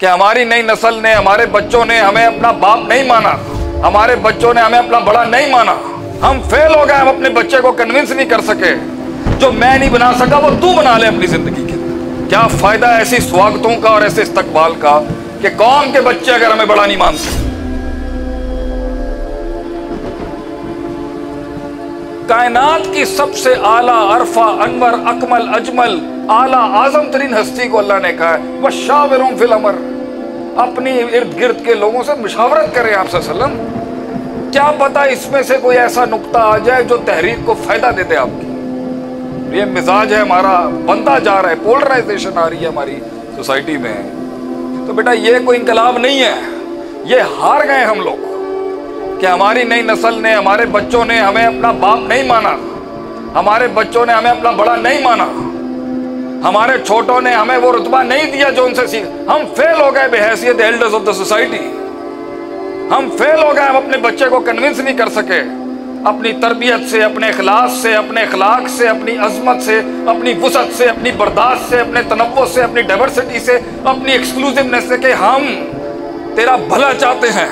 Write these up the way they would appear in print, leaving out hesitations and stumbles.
कि हमारी नई नस्ल ने, हमारे बच्चों ने हमें अपना बाप नहीं माना, हमारे बच्चों ने हमें अपना बड़ा नहीं माना। हम फेल हो गए, हम अपने बच्चे को कन्विंस नहीं कर सके। जो मैं नहीं बना सका वो तू बना ले अपनी जिंदगी के। क्या फायदा ऐसी स्वागतों का और ऐसे इस्तकबाल का कि कौम के बच्चे अगर हमें बड़ा नहीं मानते। कायनात की सबसे आला, अरफा, अनवर, अकमल, अजमल, आला, आजम तरीन हस्ती को अल्लाह ने कहा है वशाविरुहुम फिल अमर, अपनी इर्द गिर्द के लोगों से मुशावरत करें आप सल्लम। क्या पता इसमें से कोई ऐसा नुक्ता आ जाए जो तहरीक को फायदा दे दे आपकी। ये मिजाज है हमारा, बनता जा रहा है, पोलराइजेशन आ रही है हमारी सोसाइटी में। तो बेटा ये कोई इंकलाब नहीं है, ये हार गए हम लोग कि हमारी नई नस्ल ने, हमारे बच्चों ने हमें अपना बाप नहीं माना, हमारे बच्चों ने हमें अपना बड़ा नहीं माना, हमारे छोटों ने हमें वो रुतबा नहीं दिया जो उनसे सीख। हम फेल हो गए बेहैसियत एल्डर्स ऑफ द सोसाइटी। हम फेल हो गए, हम अपने बच्चे को कन्विंस नहीं कर सके अपनी तरबियत से, अपने इखलास से, अपने इखलाक से, अपनी अजमत से, अपनी वुसअत से, अपनी बर्दाश्त से, अपने तनव्वुर से, अपनी डाइवर्सिटी से, अपनी एक्सक्लूसिवनेस से कि हम तेरा भला चाहते हैं।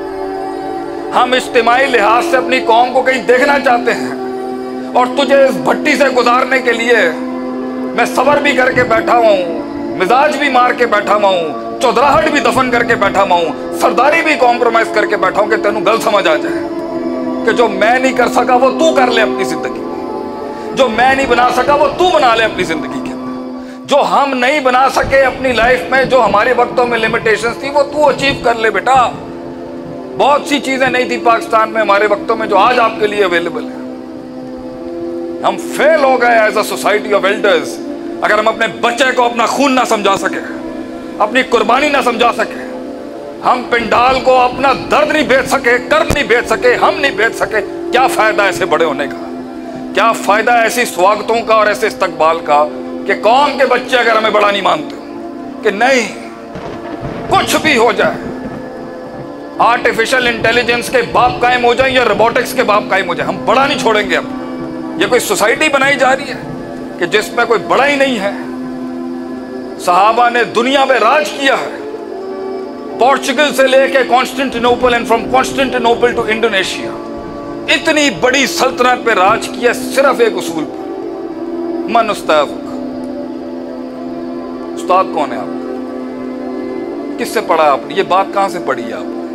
हम इज्तिमाई लिहाज से अपनी कौम को कहीं देखना चाहते हैं और तुझे इस भट्टी से गुजारने के लिए मैं सब्र भी करके बैठा हुआ हूँ, मिजाज भी मार के बैठा हुआ हूँ, चौधराहट भी दफन करके बैठा हुआ हूँ, सरदारी भी कॉम्प्रोमाइज करके बैठा हूँ कि तेनू गल समझ आ जाए कि जो मैं नहीं कर सका वो तू कर ले अपनी जिंदगी में, जो मैं नहीं बना सका वो तू बना ले अपनी जिंदगी के अंदर, जो हम नहीं बना सके अपनी लाइफ में, जो हमारे वक्तों में लिमिटेशंस थी वो तू अचीव कर ले बेटा। बहुत सी चीजें नहीं थी पाकिस्तान में हमारे वक्तों में जो आज आपके लिए अवेलेबल है। हम फेल हो गए as a society of elders अगर हम अपने बच्चे को अपना खून ना समझा सके, अपनी कुर्बानी ना समझा सके, हम पिंडाल को अपना दर्द नहीं बेच सके, कर्म नहीं बेच सके, हम नहीं बेच सके। क्या फायदा ऐसे बड़े होने का, क्या फायदा ऐसी स्वागतों का और ऐसे इस्तकबाल का कि कौम के बच्चे अगर हमें बड़ा नहीं मानते कि नहीं कुछ भी हो जाए, आर्टिफिशियल इंटेलिजेंस के बाप कायम हो जाए या रोबोटिक्स के बाप कायम हो जाए, हम बड़ा नहीं छोड़ेंगे। अब ये कोई सोसाइटी बनाई जा रही है कि जिसमें कोई बड़ा ही नहीं है। सहाबा ने दुनिया में राज किया है, पोर्चुगल से लेके Constantinople and from Constantinople to Indonesia, इतनी बड़ी सल्तनत पे राज किया सिर्फ एक उसूल पर, मन उस्ताद। उस्ताद कौन है आप? किससे पढ़ा आपने? ये बात कहां से पढ़ी है आपने?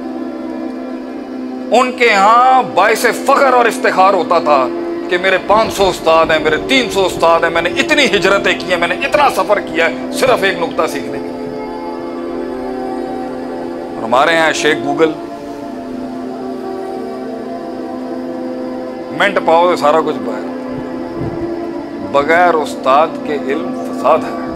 उनके यहां बाइसे फख्र और इफ्तिखार होता था कि मेरे 500 उस्ताद हैं, मेरे 300 उस्ताद हैं, मैंने इतनी हिजरतें की हैं, मैंने इतना सफर किया है सिर्फ एक नुक्ता सीखने के लिए। और हमारे यहाँ शेख गूगल, मिनट पाओ तो सारा कुछ बगैर उस्ताद के इल्म फसाद है।